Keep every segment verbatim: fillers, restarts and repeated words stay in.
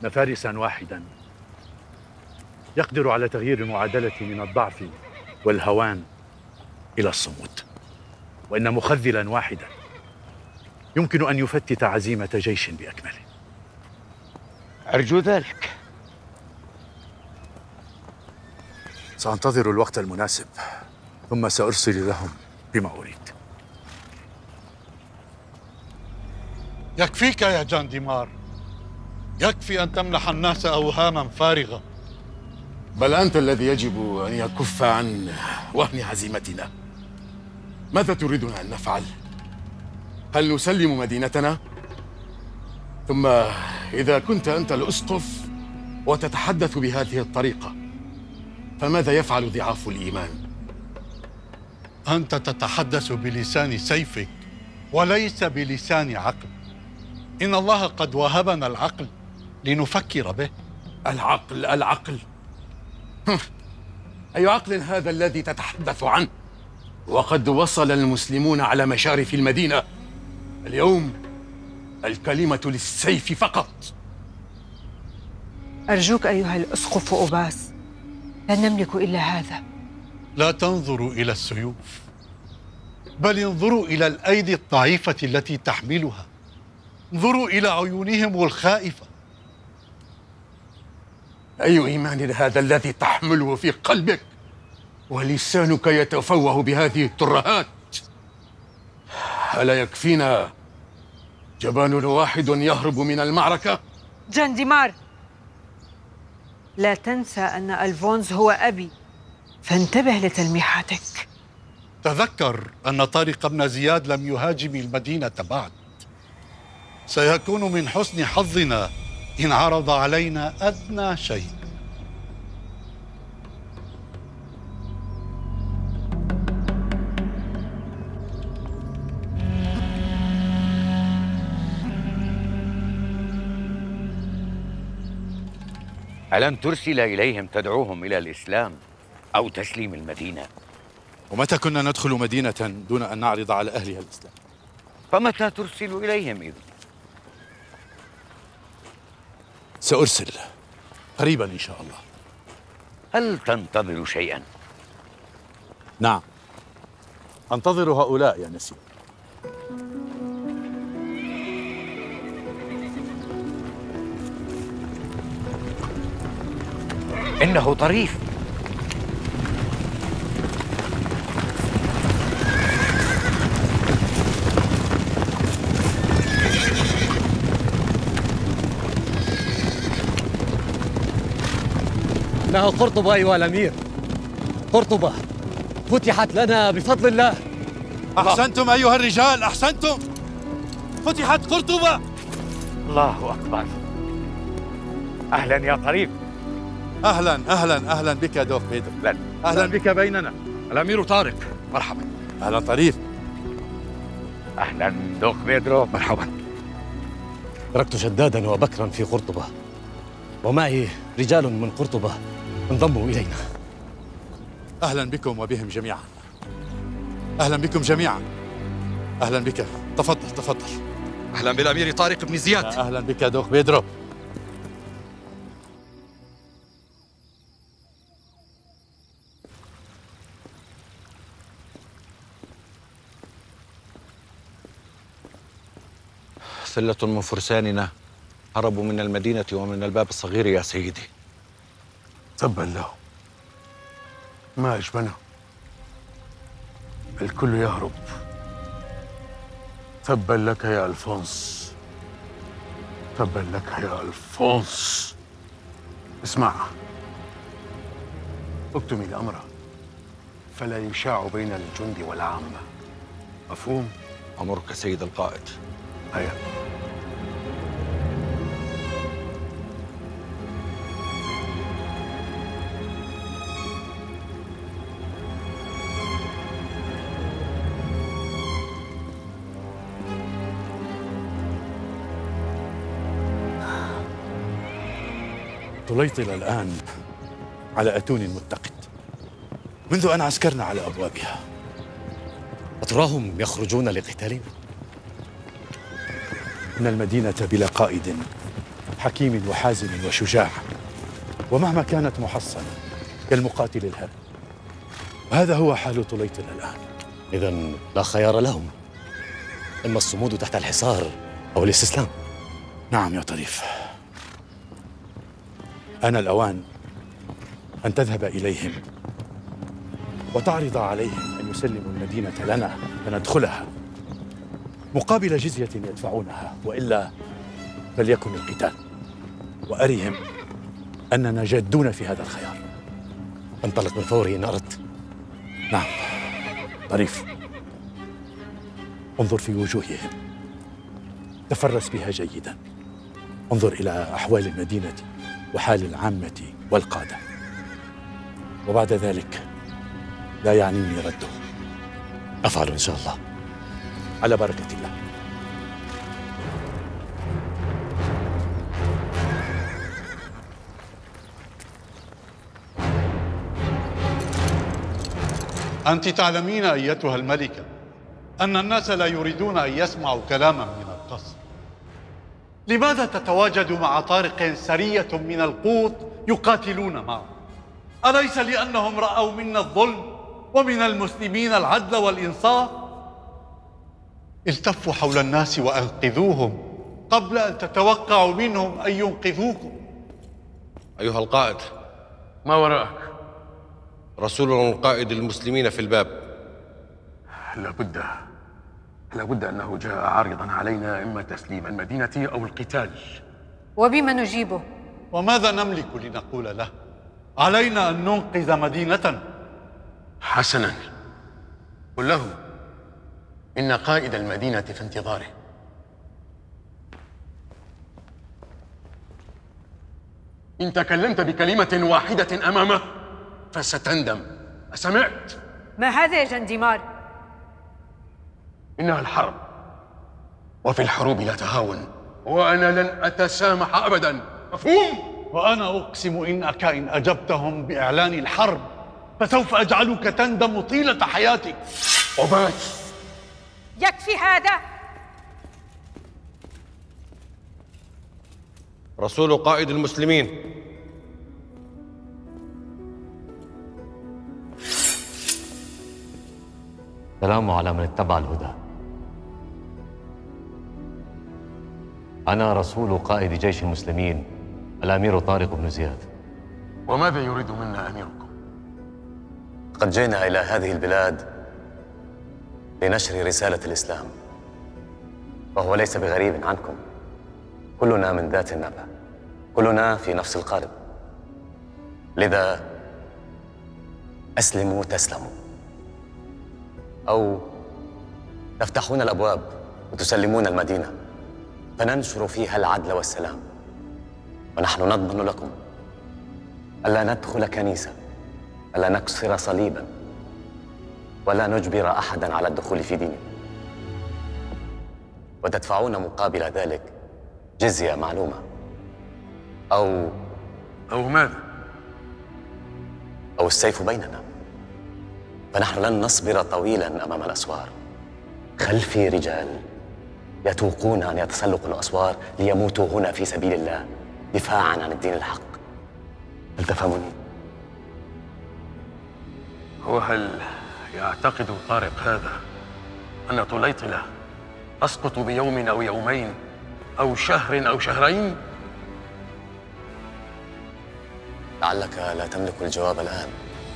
إن فارسا واحدا يقدر على تغيير المعادلة من الضعف والهوان إلى الصمود، وإن مخذلا واحدا يمكن أن يفتت عزيمة جيش بأكمله. أرجو ذلك. سأنتظر الوقت المناسب ثم سأرسل لهم بما أريد. يكفيك يا جانديمار، يكفي أن تمنح الناس أوهاما فارغة. بل أنت الذي يجب أن يكف عن وهن هزيمتنا. ماذا تريدنا أن نفعل؟ هل نسلم مدينتنا؟ ثم إذا كنت أنت الأسقف وتتحدث بهذه الطريقة، فماذا يفعل ضعاف الإيمان؟ أنت تتحدث بلسان سيفك وليس بلسان عقل. إن الله قد وهبنا العقل لنفكر به. العقل العقل أي عقل هذا الذي تتحدث عنه؟ وقد وصل المسلمون على مشارف المدينة. اليوم الكلمة للسيف فقط. أرجوك أيها الأسقف أوباس، لا نملك إلا هذا. لا تنظروا إلى السيوف، بل انظروا إلى الأيدي الضعيفة التي تحملها. انظروا إلى عيونهم الخائفة. أي إيمان هذا الذي تحمله في قلبك ولسانك يتفوه بهذه الترهات؟ ألا يكفينا جبان واحد يهرب من المعركة؟ جانديمار، لا تنسى أن ألفونز هو أبي، فانتبه لتلميحاتك. تذكر أن طارق بن زياد لم يهاجم المدينة بعد. سيكون من حسن حظنا إن عرض علينا أدنى شيء. ألم ترسل إليهم تدعوهم إلى الإسلام أو تسليم المدينة؟ ومتى كنا ندخل مدينة دون أن نعرض على أهلها الإسلام؟ فمتى ترسل إليهم إذن؟ سأرسل قريبا إن شاء الله. هل تنتظر شيئا؟ نعم، أنتظر هؤلاء يا نسيم. إنه طريف. إنها قرطبة أيها الأمير، قرطبة فتحت لنا بفضل الله. أحسنتم أيها الرجال، أحسنتم. فتحت قرطبة. الله أكبر. أهلا يا طريف. أهلا أهلا أهلا بك يا دوق بيدر. لا. أهلا بك بيننا. الأمير طارق، مرحبا. أهلا طريف. أهلا دوق بيدرو، مرحبا. تركت شدادا وبكرا في قرطبة، ومعي رجال من قرطبة انضموا إلينا. أهلا بكم وبهم جميعا. أهلا بكم جميعا. أهلا بك، تفضل تفضل. أهلا بالأمير طارق بن زياد. أهلا بك دوق بيدرو. ثلة من فرساننا هربوا من المدينة ومن الباب الصغير يا سيدي. تبا له، ما أجبنه، الكل يهرب. تبا لك يا ألفونس، تبا لك يا ألفونس. اسمع، اكتم الأمر فلا يشاع بين الجند والعامة. مفهوم؟ أمرك سيد القائد. هيا. طليطل الآن على أتون متقد منذ أن عسكرنا على أبوابها. أتراهم يخرجون لقتالنا؟ إن المدينة بلا قائد حكيم وحازم وشجاع، ومهما كانت محصنة كالمقاتل الهارب. هذا هو حال طليطلة الآن. إذا لا خيار لهم، إما الصمود تحت الحصار أو الاستسلام. نعم يا طريف، آن الأوان أن تذهب إليهم وتعرض عليهم أن يسلموا المدينة لنا فندخلها مقابل جزية يدفعونها، وإلا فليكن القتال، وأرهم أننا جادون في هذا الخيار. انطلق من فوري إن أردت. نعم طريف، انظر في وجوههم، تفرس بها جيدا، انظر إلى أحوال المدينة وحال العامة والقادة، وبعد ذلك لا يعنيني رده. أفعل إن شاء الله. على بركة الله. أنت تعلمين أيتها الملكة أن الناس لا يريدون أن يسمعوا كلاما من القصر. لماذا تتواجد مع طارق سرية من القوط يقاتلون معه؟ أليس لأنهم رأوا منا الظلم ومن المسلمين العدل والإنصاف؟ التفوا حول الناس وأنقذوهم قبل أن تتوقعوا منهم أن ينقذوكم. أيها القائد، ما وراءك؟ رسولنا القائد المسلمين في الباب. لابد لابد أنه جاء عارضا علينا إما تسليم المدينة أو القتال. وبما نجيبه؟ وماذا نملك لنقول له؟ علينا أن ننقذ مدينة. حسنا، قل له إن قائد المدينة في انتظاره. إن تكلمت بكلمة واحدة أمامه فستندم. أسمعت؟ ما هذا يا جنديمار؟ إنها الحرب، وفي الحروب لا تهاون، وأنا لن أتسامح أبدا. مفهوم؟ وأنا أقسم إنك إن أجبتهم بإعلان الحرب فسوف أجعلك تندم طيلة حياتك. وبس. يكفي هذا. رسول قائد المسلمين. سلام على من اتبع الهدى. أنا رسول قائد جيش المسلمين الأمير طارق بن زياد. وماذا يريد منا أميركم؟ قد جئنا إلى هذه البلاد لنشر رسالة الإسلام، وهو ليس بغريب عنكم. كلنا من ذات النبأ، كلنا في نفس القارب، لذا أسلموا تسلموا، أو تفتحون الأبواب وتسلمون المدينة فننشر فيها العدل والسلام، ونحن نضمن لكم ألا ندخل كنيسة، ألا نكسر صليبا، ولا نجبر أحدا على الدخول في دينه، وتدفعون مقابل ذلك جزية معلومة، أو أو ماذا؟ أو السيف بيننا. فنحن لن نصبر طويلا أمام الأسوار. خلفي رجال يتوقون أن يتسلقوا الأسوار ليموتوا هنا في سبيل الله دفاعا عن الدين الحق. هل تفهمني؟ وهل يعتقد طارق هذا أن طليطلة تسقط بيوم أو يومين أو شهر أو شهرين؟ لعلك لا تملك الجواب الآن.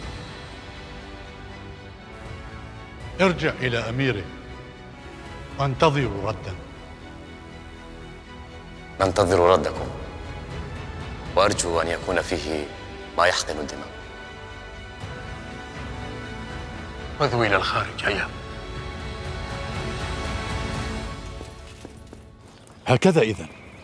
ارجع إلى أميره وانتظروا ردا. ننتظر ردكم، وأرجو أن يكون فيه ما يحقن الدماء. خذوا إلى الخارج. هيا. هكذا إذن،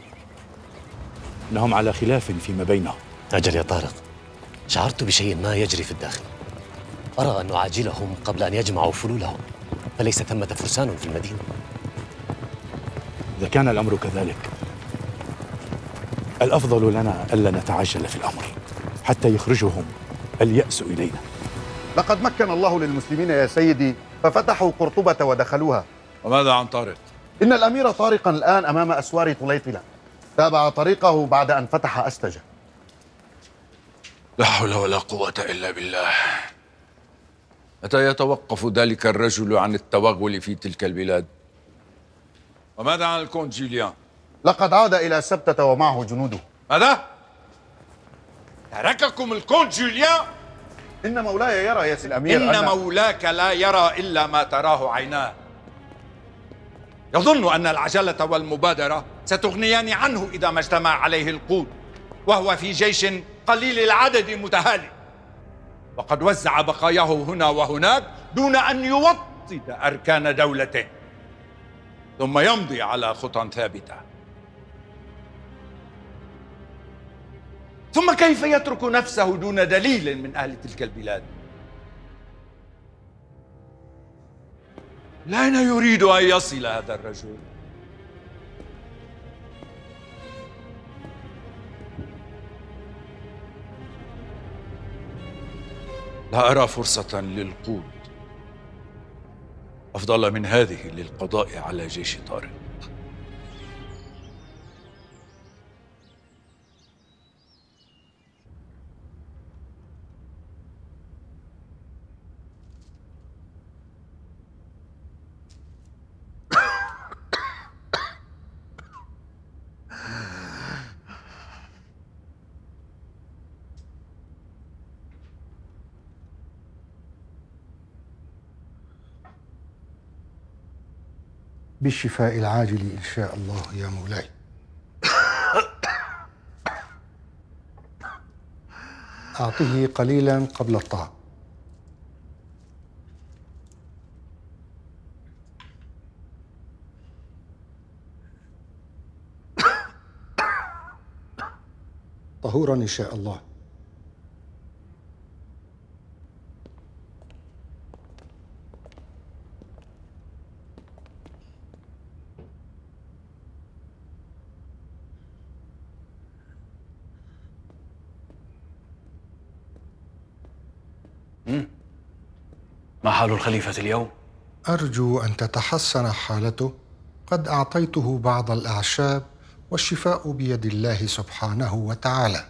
إنهم على خلاف فيما بينهم. أجل يا طارق، شعرت بشيء ما يجري في الداخل. أرى أن نعاجلهم قبل أن يجمعوا فلولهم، فليس ثمة فرسان في المدينة. إذا كان الأمر كذلك، الأفضل لنا ألا نتعجل في الأمر حتى يخرجهم اليأس إلينا. لقد مكن الله للمسلمين يا سيدي، ففتحوا قرطبة ودخلوها. وماذا عن طارق؟ إن الأمير طارقا الآن أمام أسوار طليطلة، تابع طريقه بعد أن فتح أستجة. لا حول ولا قوة إلا بالله. متى يتوقف ذلك الرجل عن التوغل في تلك البلاد؟ وماذا عن الكونت جوليان؟ لقد عاد إلى سبتة ومعه جنوده. ماذا؟ ترككم الكونت جوليان؟ إن مولاي يرى يا سي الأمير إن أن... مولاك لا يرى إلا ما تراه عيناه. يظن أن العجلة والمبادرة ستغنيان عنه إذا ما اجتمع عليه القود، وهو في جيش قليل العدد متهالي، وقد وزع بقاياه هنا وهناك دون أن يوطد أركان دولته، ثم يمضي على خطى ثابتة. ثم كيف يترك نفسه دون دليل من أهل تلك البلاد؟ لأين يريد أن يصل هذا الرجل؟ لا أرى فرصة للقود أفضل من هذه للقضاء على جيش طارق. بالشفاء العاجل إن شاء الله يا مولاي. أعطه قليلا قبل الطعام. طهورا إن شاء الله. ما حال الخليفة اليوم؟ أرجو أن تتحسن حالته. قد أعطيته بعض الأعشاب والشفاء بيد الله سبحانه وتعالى.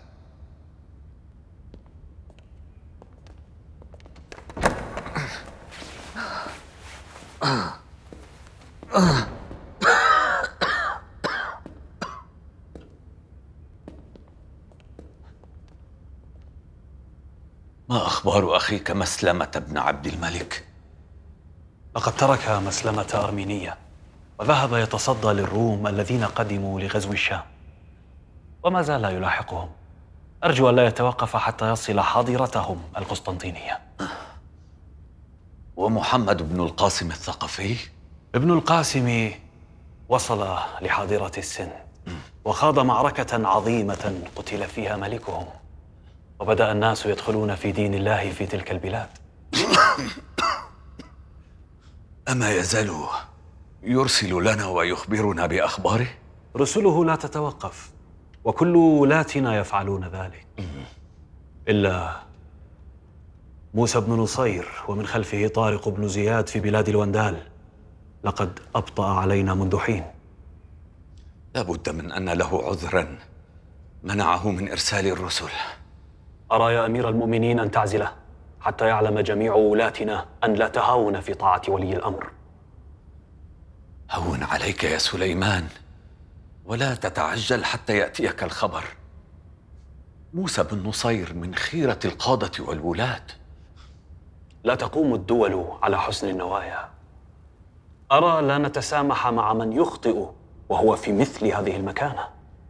ما أخبار أخيك مسلمة بن عبد الملك؟ لقد ترك مسلمة أرمينية وذهب يتصدى للروم الذين قدموا لغزو الشام، وما زال يلاحقهم. أرجو أن لا يتوقف حتى يصل حاضرتهم القسطنطينية. ومحمد بن القاسم الثقفي؟ ابن القاسم وصل لحاضرة السن وخاض معركة عظيمة قتل فيها ملكهم، وبدأ الناس يدخلون في دين الله في تلك البلاد. أما يزال يرسل لنا ويخبرنا بأخباره؟ رسله لا تتوقف، وكل ولاتنا يفعلون ذلك إلا موسى بن نصير، ومن خلفه طارق بن زياد في بلاد الوندال. لقد أبطأ علينا منذ حين. لا بد من أن له عذرا منعه من إرسال الرسل. أرى يا أمير المؤمنين أن تعزله حتى يعلم جميع ولاتنا أن لا تهاون في طاعة ولي الأمر. هون عليك يا سليمان، ولا تتعجل حتى يأتيك الخبر. موسى بن نصير من خيرة القادة والولاة. لا تقوم الدول على حسن النوايا. أرى لا نتسامح مع من يخطئ وهو في مثل هذه المكانة.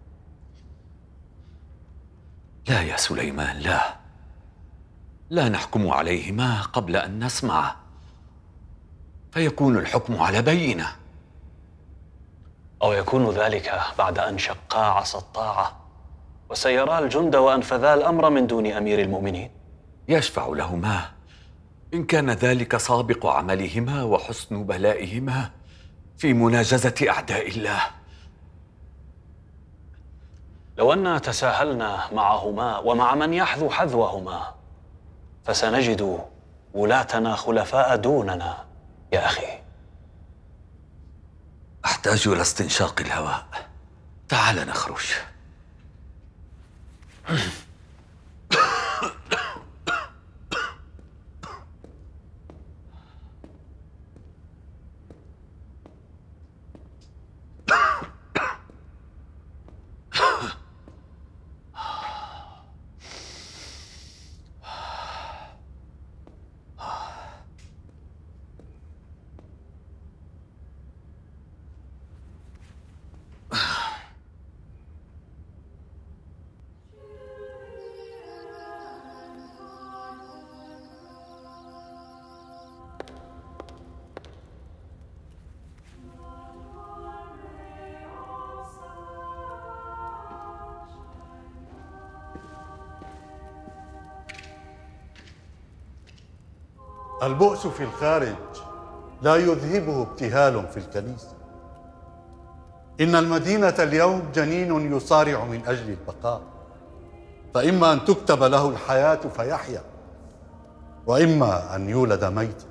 لا يا سليمان، لا لا نحكم عليهما قبل أن نسمع، فيكون الحكم على بينة. أو يكون ذلك بعد أن شقا عصا الطاعة وسيرا الجند وأنفذا الأمر من دون أمير المؤمنين. يشفع لهما إن كان ذلك سابق عملهما وحسن بلائهما في مناجزة أعداء الله. لو أننا تساهلنا معهما ومع من يحذو حذوهما فسنجد ولاتنا خلفاء دوننا يا أخي. أحتاج إلى استنشاق الهواء. تعال نخرج. البؤس في الخارج لا يذهبه ابتهال في الكنيسة. إن المدينة اليوم جنين يصارع من أجل البقاء، فإما أن تكتب له الحياة فيحيا، وإما أن يولد ميتا.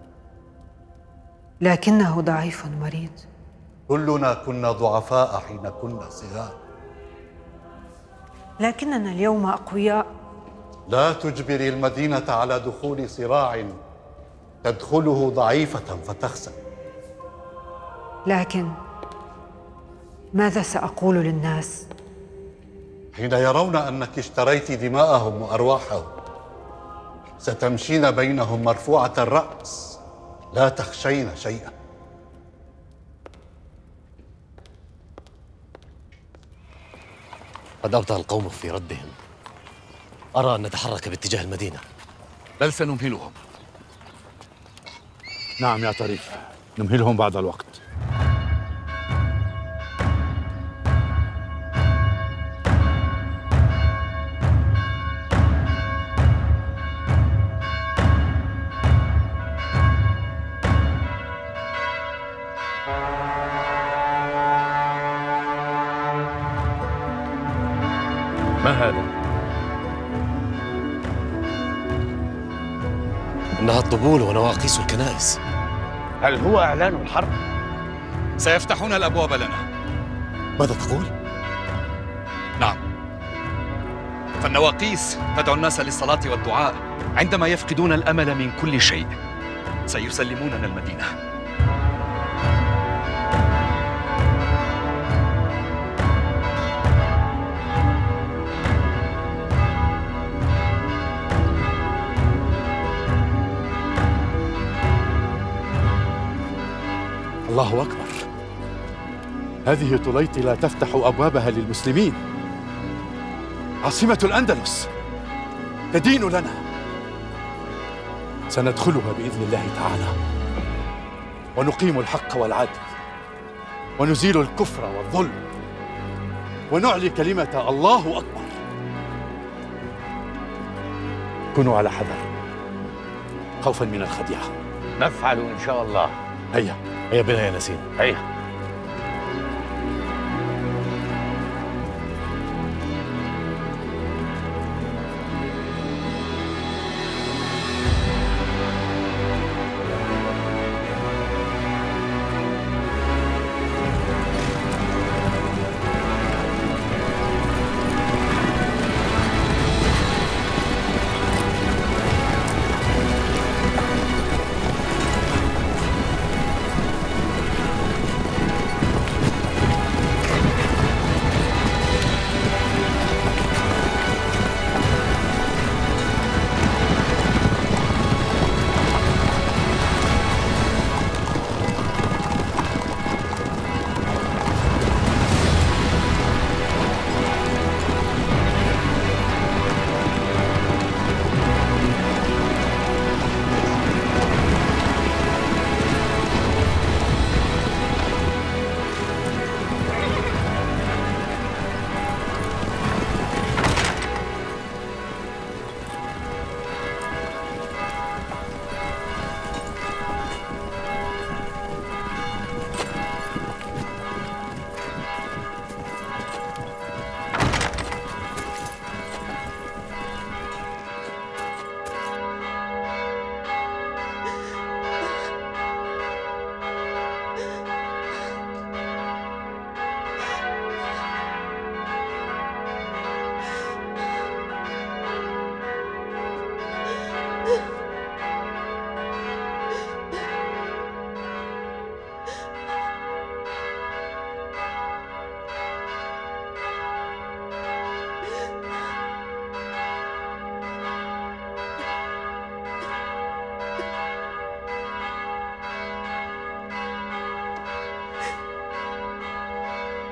لكنه ضعيف مريض. كلنا كنا ضعفاء حين كنا صغار، لكننا اليوم أقوياء. لا تجبري المدينة على دخول صراع تدخله ضعيفة فتخسر. لكن ماذا سأقول للناس حين يرون أنك اشتريت دماءهم وأرواحهم؟ ستمشين بينهم مرفوعة الرأس لا تخشين شيئا. قد أبطأ القوم في ردهم. أرى أن نتحرك باتجاه المدينة. بل سنمهلهم. نعم يا طريف، نمهلهم بعض الوقت. ما هذا؟ إنها الطبول ونواقيس الكنائس. هل هو إعلان الحرب؟ سيفتحون الأبواب لنا. ماذا تقول؟ نعم، فالنواقيس تدعو الناس للصلاة والدعاء عندما يفقدون الأمل من كل شيء. سيسلموننا المدينة. الله أكبر، هذه طليطي لا تفتح أبوابها للمسلمين. عاصمة الأندلس تدين لنا. سندخلها بإذن الله تعالى، ونقيم الحق والعدل، ونزيل الكفر والظلم، ونعلي كلمة الله أكبر. كونوا على حذر خوفا من الخديعة. نفعل إن شاء الله. هيا هيا بنا يا نسيم. هيا.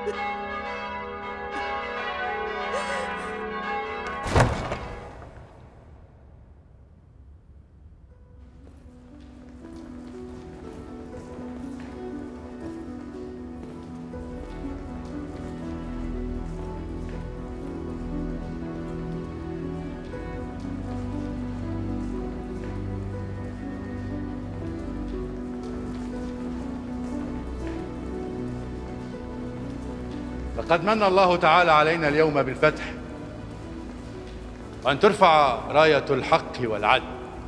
لقد من الله تعالى علينا اليوم بالفتح وأن ترفع راية الحق والعدل.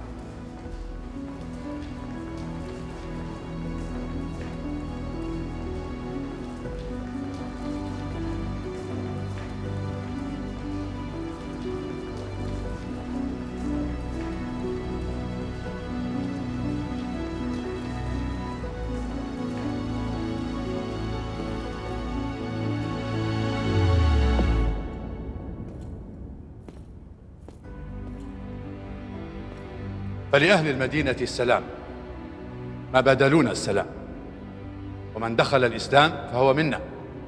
فلأهل المدينة السلام، ما بدلونا السلام، ومن دخل الإسلام فهو منا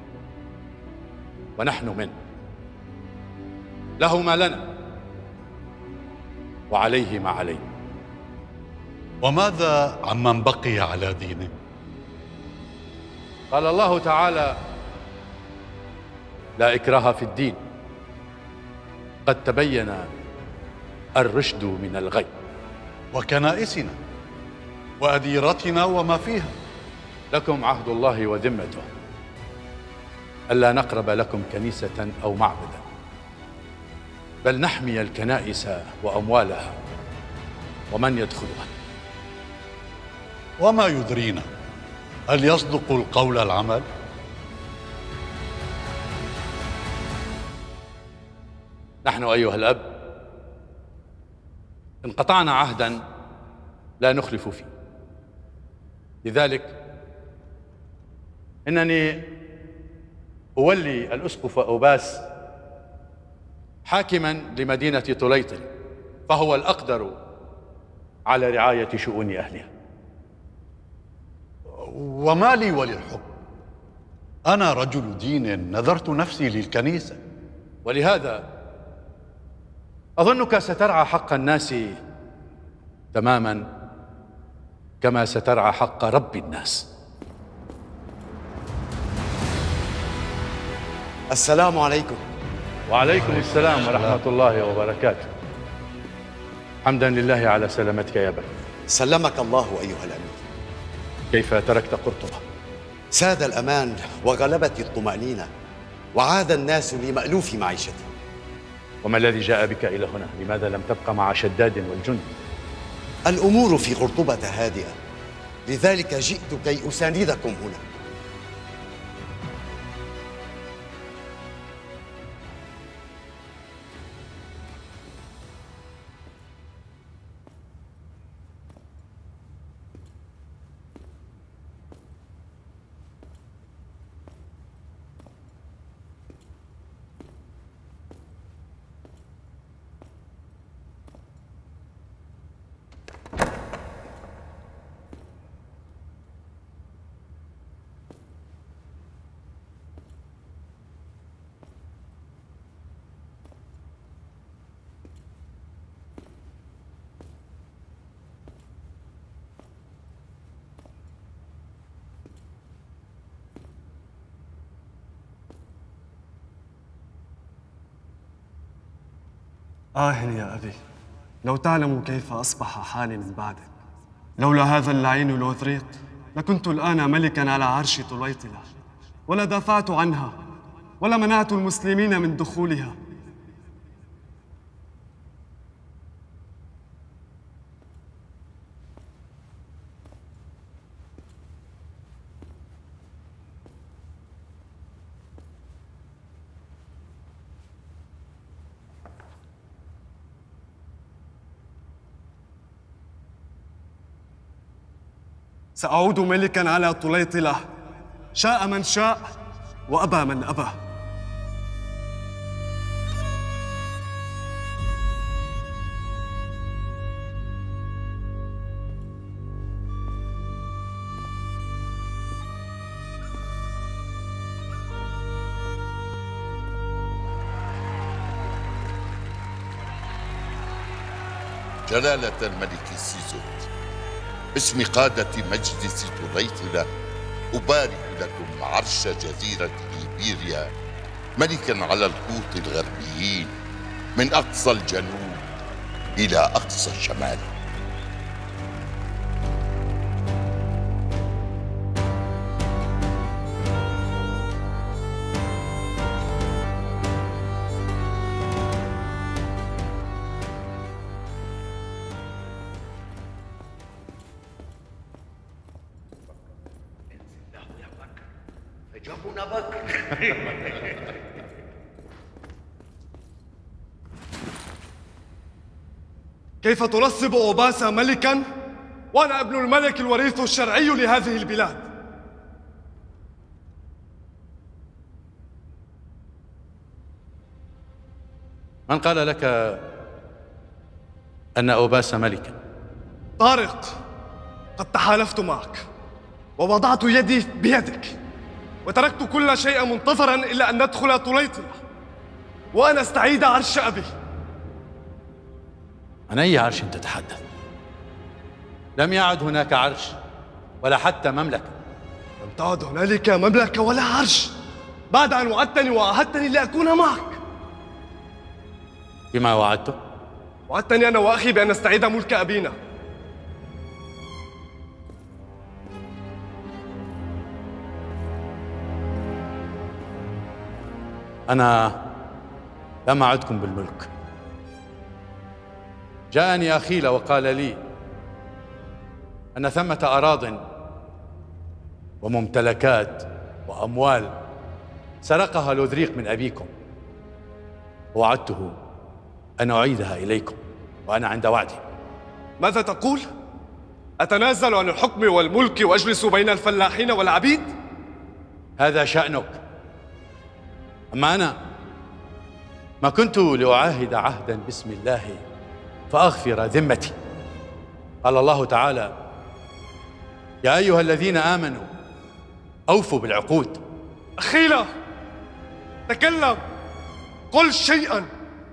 ونحن منه، له ما لنا وعليه ما علينا. وماذا عمن بقي على دينه؟ قال الله تعالى: لا إكراه في الدين، قد تبين الرشد من الغي. وكنائسنا وأديرتنا وما فيها، لكم عهد الله وذمته ألا نقرب لكم كنيسة أو معبدا، بل نحمي الكنائس وأموالها ومن يدخلها. وما يدرينا هل يصدق القول العمل؟ نحن أيها الأب انقطعنا عهدا لا نخلف فيه، لذلك إنني أولي الأسقف أوباس حاكما لمدينة طليطل، فهو الأقدر على رعاية شؤون أهلها. وما لي وللحكم؟ أنا رجل دين نذرت نفسي للكنيسة. ولهذا أظنك سترعى حق الناس تماما كما سترعى حق رب الناس. السلام عليكم. وعليكم السلام ورحمة الله وبركاته. حمدا لله على سلامتك يا بني. سلمك الله أيها الأمير. كيف تركت قرطبة؟ ساد الأمان وغلبت الطمأنينة، وعاد الناس لمألوف معيشتهم. وما الذي جاء بك إلى هنا؟ لماذا لم تبقى مع شداد والجند؟ الأمور في قرطبة هادئة، لذلك جئت كي أساندكم هنا. آه يا أبي، لو تعلم كيف أصبح حالي من بعدك. لولا هذا اللعين الوثريق لكنت الآن ملكاً على عرش طليطلة، ولا دافعت عنها ولا منعت المسلمين من دخولها. سأعود ملكاً على طليطلة، شاء من شاء وأبى من أبى. جلالة الملك سيزوت، باسم قادة مجلس طليطلة أبارك لكم عرش جزيرة إيبيريا ملكا على القوط الغربيين من أقصى الجنوب إلى أقصى الشمال. جابونا بكر. كيف تنصب أوباسا ملكا وأنا ابن الملك الوريث الشرعي لهذه البلاد؟ من قال لك أن أوباس ملكا؟ طارق، قد تحالفت معك ووضعت يدي بيدك وتركت كل شيء منتظرا إلا أن ندخل طليطلة وأن أستعيد عرش أبي. عن أي عرش تتحدث؟ لم يعد هناك عرش ولا حتى مملكة. لم تعد هنالك مملكة ولا عرش بعد أن وعدتني وعاهدتني لأكون معك. بما وعدتك؟ وعدتني أنا وأخي بأن نستعيد ملك أبينا. أنا لم أعدكم بالملك. جاءني أخيل وقال لي أن ثمة أراضٍ وممتلكات وأموال سرقها لوذريق من أبيكم، ووعدته أن أعيدها إليكم وأنا عند وعدي. ماذا تقول؟ أتنازل عن الحكم والملك وأجلس بين الفلاحين والعبيد؟ هذا شأنك. أما أنا ما كنت لأعاهد عهدا باسم الله فأغفر ذمتي. قال الله تعالى: يا أيها الذين آمنوا أوفوا بالعقود. أخيلا، تكلم، قل شيئا.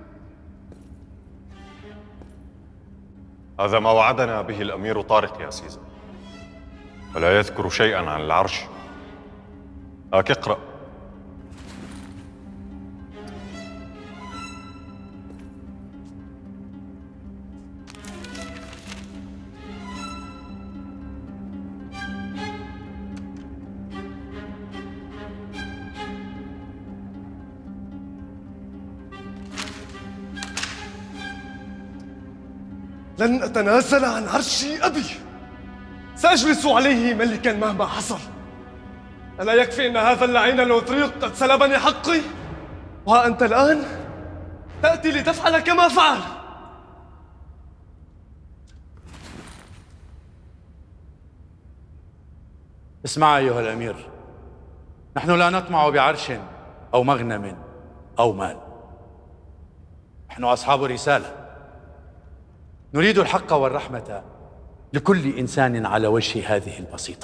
هذا ما وعدنا به الأمير طارق يا سيزر، ولا يذكر شيئا عن العرش. هاك اقرأ. لن أتنازل عن عرش أبي، سأجلس عليه ملكا مهما حصل. ألا يكفي أن هذا اللعين الوثريق قد سلبني حقي؟ وها أنت الآن تأتي لتفعل كما فعل. اسمع أيها الأمير، نحن لا نطمع بعرش أو مغنم أو مال. نحن أصحاب رسالة، نريد الحق والرحمة لكل إنسان على وجه هذه البسيطة.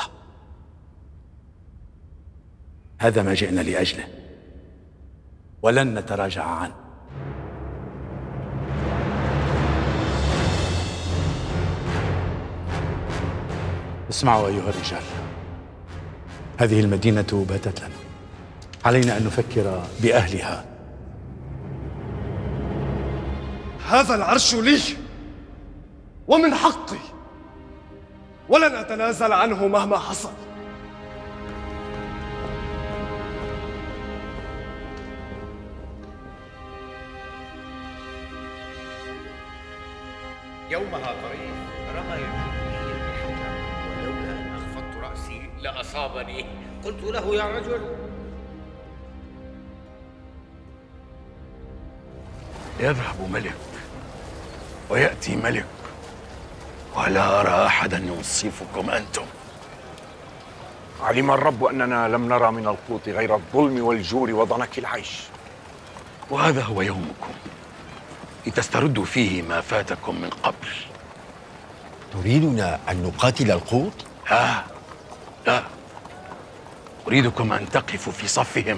هذا ما جئنا لأجله ولن نتراجع عنه. اسمعوا أيها الرجال، هذه المدينة باتت لنا، علينا أن نفكر بأهلها. هذا العرش لي ومن حقي، ولن أتنازل عنه مهما حصل. يومها طريف رمى يديه بحجر، ولولا أن أخفضت رأسي لأصابني. قلت له: يا رجل، يذهب ملك ويأتي ملك، ولا أرى أحدا ينصفكم أنتم. علم الرب أننا لم نرى من القوت غير الظلم والجور وضنك العيش، وهذا هو يومكم لتستردوا فيه ما فاتكم من قبل. تريدنا أن نقاتل القوط؟ لا لا، أريدكم أن تقفوا في صفهم،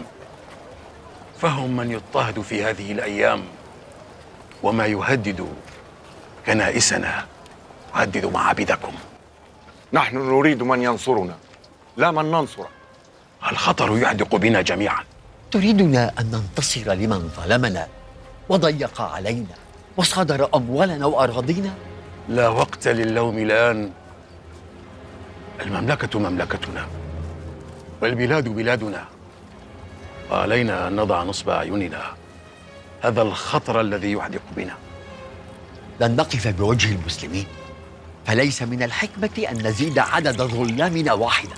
فهم من يضطهد في هذه الأيام، وما يهدد كنائسنا، وهددوا معابدكم. نحن نريد من ينصرنا لا من ننصره. الخطر يحدق بنا جميعا. تريدنا أن ننتصر لمن ظلمنا وضيق علينا وصادر أموالنا وأراضينا؟ لا وقت للوم الآن. المملكة مملكتنا والبلاد بلادنا، وعلينا أن نضع نصب أعيننا هذا الخطر الذي يحدق بنا. لن نقف بوجه المسلمين، فليس من الحكمة أن نزيد عدد ظلامنا واحدا.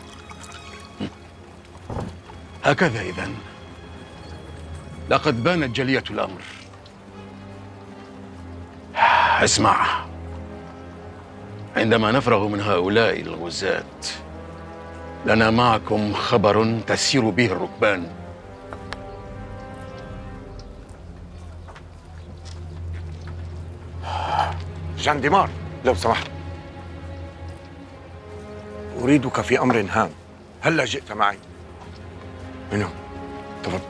هكذا إذن، لقد بانت جلية الأمر. اسمع، عندما نفرغ من هؤلاء الغزاة لنا معكم خبر تسير به الركبان. جانديمار، لو سمحت، أريدك في أمر هام. هلا جئت معي؟ منو؟ تفضل.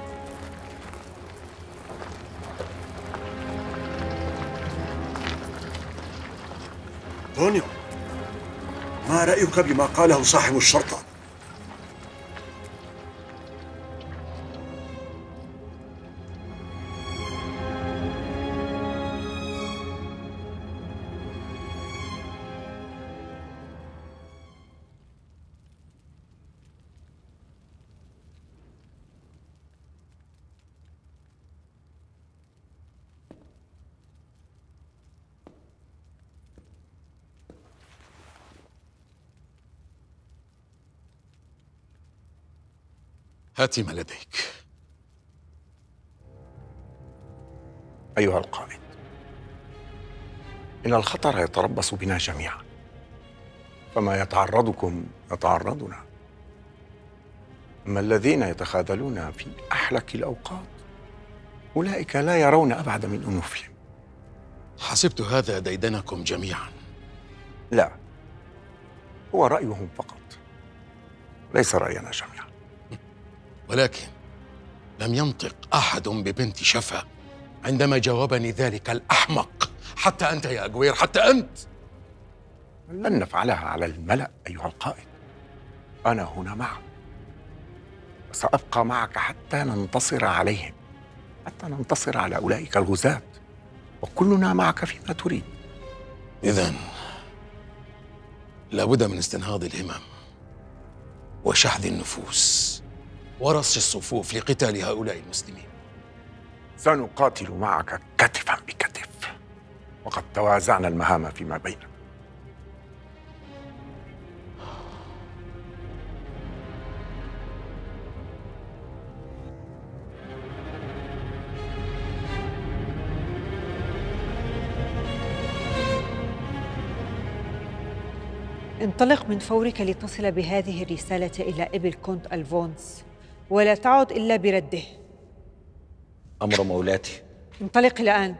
أنطونيو، ما رأيك بما قاله صاحب الشرطة؟ هات ما لديك. أيها القائد، إن الخطر يتربص بنا جميعا، فما يتعرضكم يتعرضنا. أما الذين يتخاذلون في أحلك الأوقات أولئك لا يرون أبعد من أنوفهم. حسبت هذا ديدنكم جميعا. لا، هو رأيهم فقط، ليس رأينا جميعا. ولكن لم ينطق أحد ببنت شفا عندما جاوبني ذلك الأحمق، حتى أنت يا أجوير، حتى أنت. لن نفعلها على الملأ أيها القائد. أنا هنا معك، سأبقى معك حتى ننتصر عليهم، حتى ننتصر على أولئك الغزاة، وكلنا معك فيما تريد. إذن لابد من استنهاض الهمم وشحذ النفوس ورص الصفوف لقتال هؤلاء المسلمين. سنقاتل معك كتفا بكتف، وقد توازعنا المهام فيما بيننا. انطلق من فورك لتصل بهذه الرسالة إلى إبل كونت ألفونس، ولا تعد إلا برده. أمر مولاتي. انطلق الآن.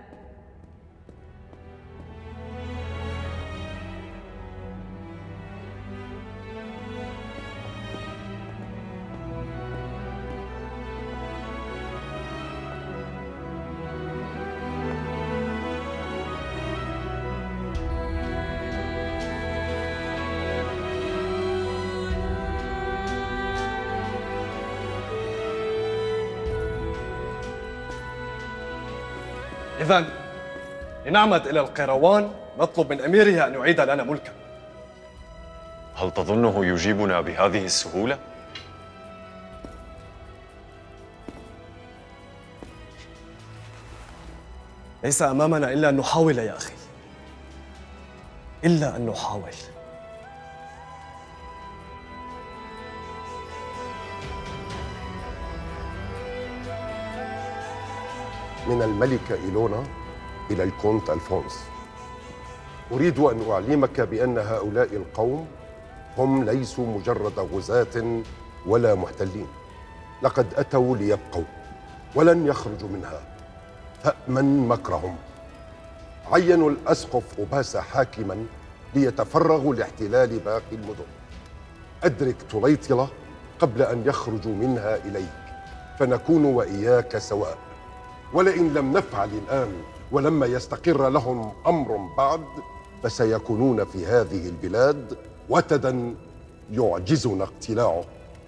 إذن لنعمد إلى القيروان نطلب من أميرها أن يعيد لنا ملكا. هل تظنه يجيبنا بهذه السهولة؟ ليس أمامنا إلا أن نحاول يا أخي، إلا أن نحاول. من الملكة إيلونا إلى الكونت ألفونس، أريد أن أعلمك بأن هؤلاء القوم هم ليسوا مجرد غزاة ولا محتلين، لقد أتوا ليبقوا ولن يخرجوا منها، فأمن مكرهم. عينوا الأسقف أوباسا حاكما ليتفرغوا لاحتلال باقي المدن. أدرك طليطلة قبل أن يخرجوا منها إليك، فنكون وإياك سواء. ولئن لم نفعل الآن ولما يستقر لهم أمر بعد فسيكونون في هذه البلاد وتدا يعجزنا اقتلاعه.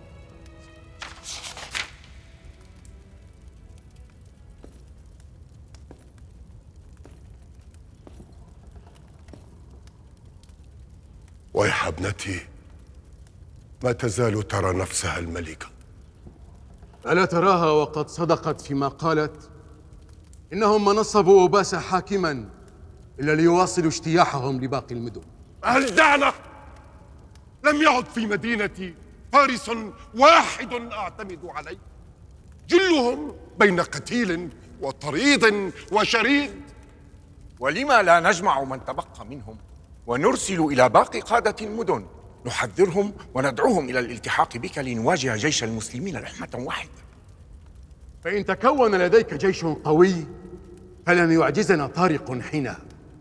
ويح ابنتي، ما تزال ترى نفسها الملكة. ألا تراها وقد صدقت فيما قالت؟ إنهم ما نصبوا أوباس حاكما إلا ليواصلوا اجتياحهم لباقي المدن. الدعنة! لم يعد في مدينتي فارس واحد أعتمد عليه، جلهم بين قتيل وطريد وشريد. ولما لا نجمع من تبقى منهم ونرسل إلى باقي قادة المدن نحذرهم وندعوهم إلى الالتحاق بك لنواجه جيش المسلمين لحمة واحدة؟ فإن تكون لديك جيش قوي فلن يعجزنا طارق حينها.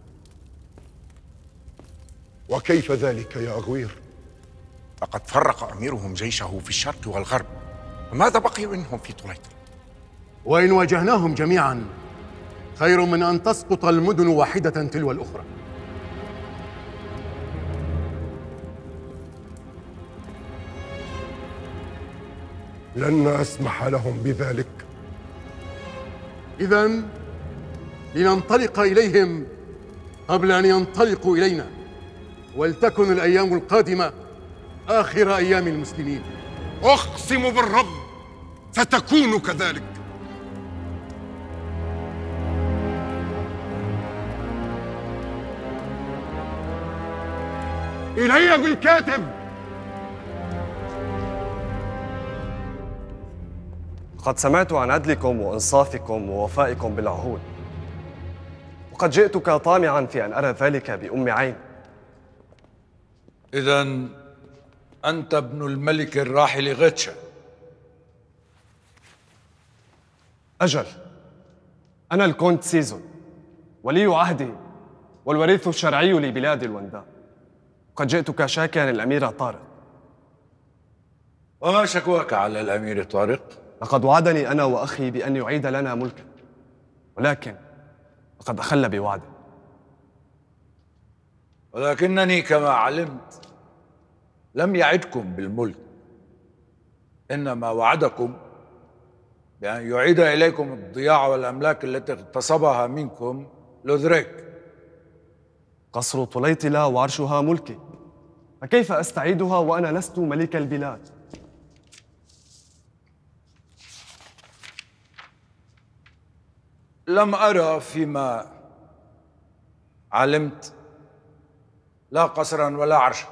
وكيف ذلك يا أغوير؟ فقد فرق أميرهم جيشه في الشرق والغرب، فماذا بقي منهم في طليطلة؟ وإن واجهناهم جميعا خير من أن تسقط المدن واحدة تلو الأخرى. لن أسمح لهم بذلك. إذن لننطلق إليهم قبل أن ينطلقوا إلينا، ولتكن الأيام القادمة آخر أيام المسلمين. أقسم بالرب ستكون كذلك. إلي بالكاتب. قد سمعت عن عدلكم وإنصافكم ووفائكم بالعهود، وقد جئتك طامعا في أن أرى ذلك بأم عين. إذن أنت ابن الملك الراحل غتشة؟ أجل، أنا الكونت سيزون، ولي عهدي والوريث الشرعي لبلاد الونداء. قد جئتك شاكيا الأمير طارق. وما شكواك على الأمير طارق؟ لقد وعدني أنا وأخي بأن يعيد لنا ملكا، ولكن لقد أخل بوعده. ولكنني كما علمت لم يعدكم بالملك، إنما وعدكم بأن يعيد إليكم الضياع والأملاك التي اغتصبها منكم لوذريك. قصر طليطلة وعرشها ملكي، فكيف أستعيدها وأنا لست ملك البلاد؟ لم أرى فيما علمت لا قصرا ولا عرشا.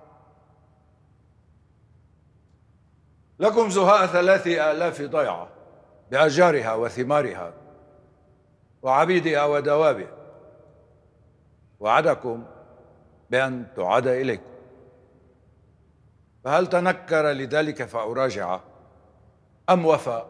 لكم زهاء ثلاث آلاف ضيعة بأشجارها وثمارها وعبيدها ودوابها، وعدكم بأن تعاد إليكم، فهل تنكر لذلك فأراجع أم وفى؟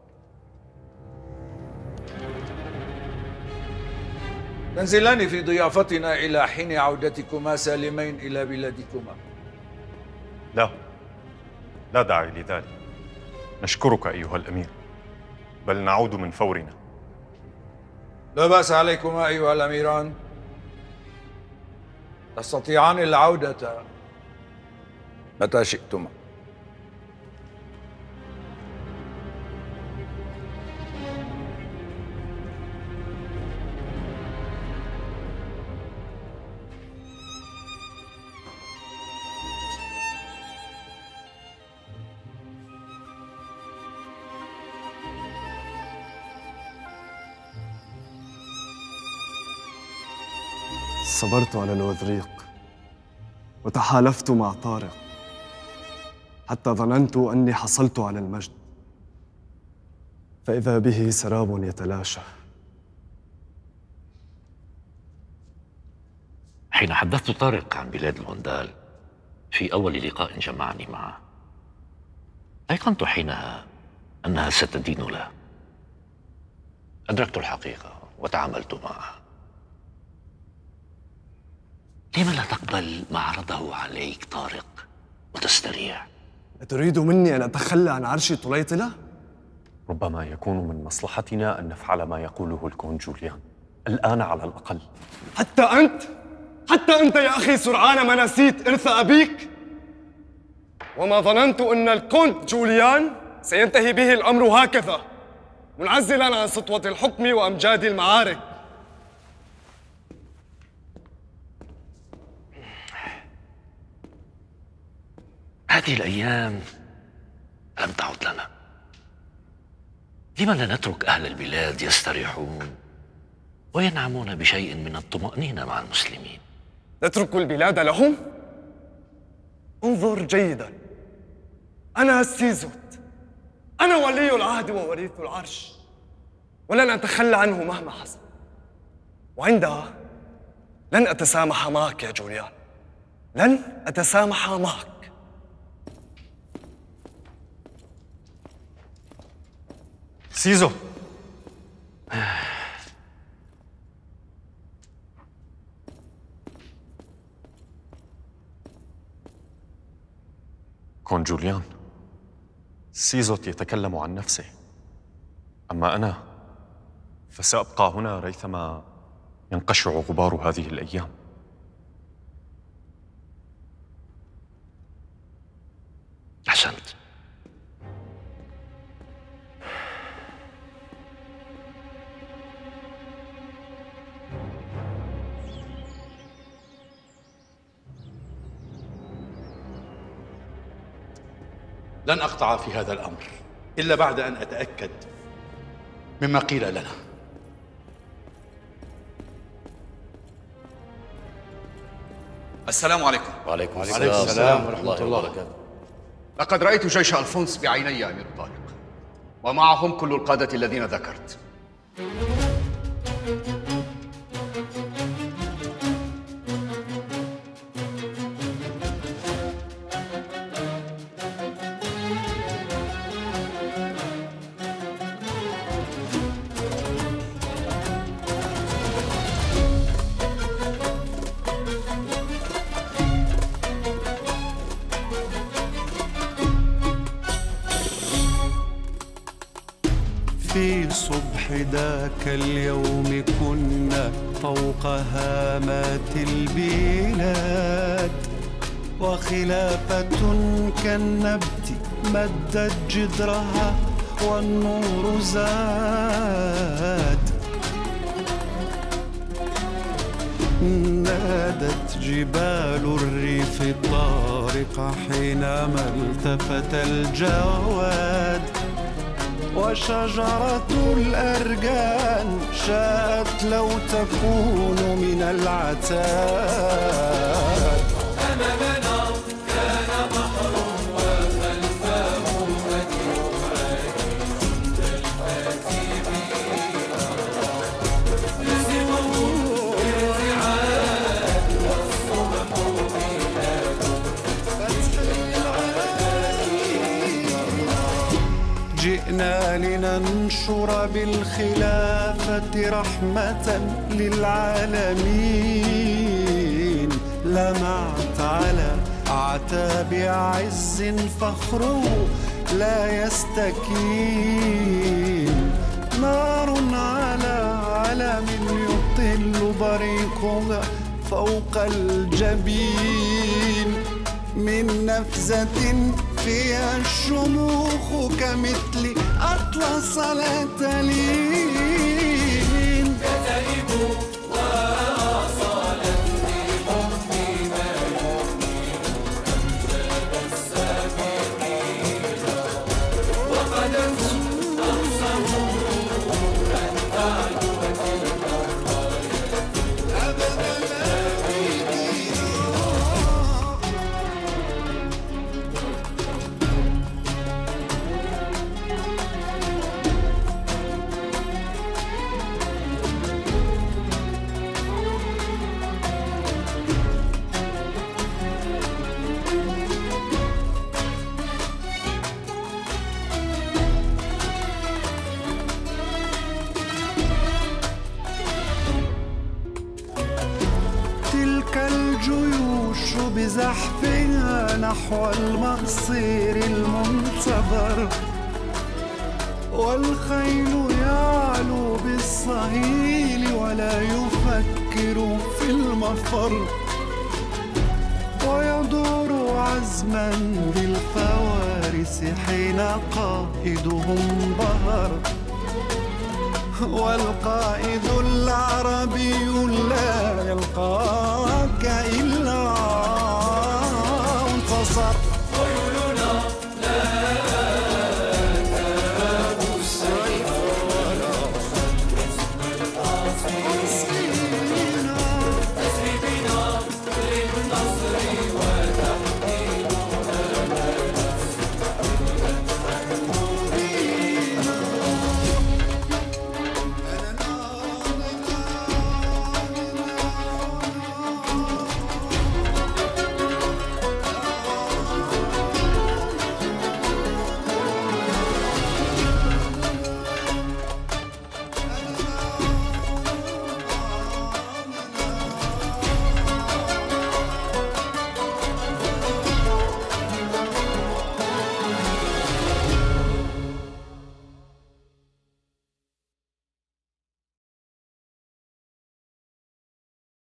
تنزلان في ضيافتنا إلى حين عودتكما سالمين إلى بلادكما. لا، لا داعي لذلك. نشكرك أيها الأمير، بل نعود من فورنا. لا بأس عليكما أيها الأميران، تستطيعان العودة متى شئتما. صبرت على الوذريق وتحالفت مع طارق حتى ظننت أني حصلت على المجد، فإذا به سراب يتلاشى. حين حدثت طارق عن بلاد الوندال في أول لقاء جمعني معه، أيقنت حينها أنها ستدين له. أدركت الحقيقة وتعاملت معها. لما لا تقبل ما عرضه عليك طارق وتستريح؟ أتريد مني أن أتخلى عن عرش طليطلة؟ ربما يكون من مصلحتنا أن نفعل ما يقوله الكون جوليان. الآن على الأقل. حتى أنت؟ حتى أنت يا أخي سرعان ما نسيت إرث أبيك؟ وما ظننت أن الكونت جوليان سينتهي به الأمر هكذا، منعزلاً عن سطوة الحكم وأمجاد المعارك. هذه الأيام لم تعد لنا. لما لا نترك أهل البلاد يستريحون وينعمون بشيء من الطمأنينة مع المسلمين؟ نترك البلاد لهم؟ انظر جيداً، أنا السيزوت، أنا ولي العهد ووريث العرش، ولن أتخلى عنه مهما حصل. وعندها لن أتسامح معك يا جوليان، لن أتسامح معك. سيزو، كون جوليان، سيزوت يتكلم عن نفسه، أما أنا فسأبقى هنا ريثما ينقشع غبار هذه الأيام. أحسنت. لن أقطع في هذا الأمر إلا بعد أن أتأكد مما قيل لنا. السلام عليكم. وعليكم السلام, السلام ورحمة الله الله وبركاته. لقد رأيت جيش ألفونس بعيني يا أمير طارق، ومعهم كل القادة الذين ذكرت. في صبح ذاك اليوم كنا فوق هامات البلاد، وخلافة كالنبت مدت جدرها والنور زاد. نادت جبال الريف الطارق حينما التفت الجواد، وشجرة الأرجان شاءت لو تكون من العتاد. أمامنا كان بحر وخلفه مجروحان عند الكاتبين، لزمهم الارتعاد والصبح ميلاد فتح العالمين. جئنا لننشر بالخلافة رحمة للعالمين، لمعت على أعتاب عز فخره لا يستكين، نار على علم يطل بريقها فوق الجبين، من نفذة فيها الشموخ كمثل أطلس لا تلين. كتائب وأصالت لحب ما يؤمن أمجاد السابقين، وقد أقسموا أن تعلو تلك الراية أبدا الجيوش بزحفها نحو المصير المنتظر، والخيل يعلو يفعل بالصهيل ولا يفكر في المفر، ويدور عزما بالفوارس حين قائدهم ظهر. والقائد العربي لا يلقاك إلا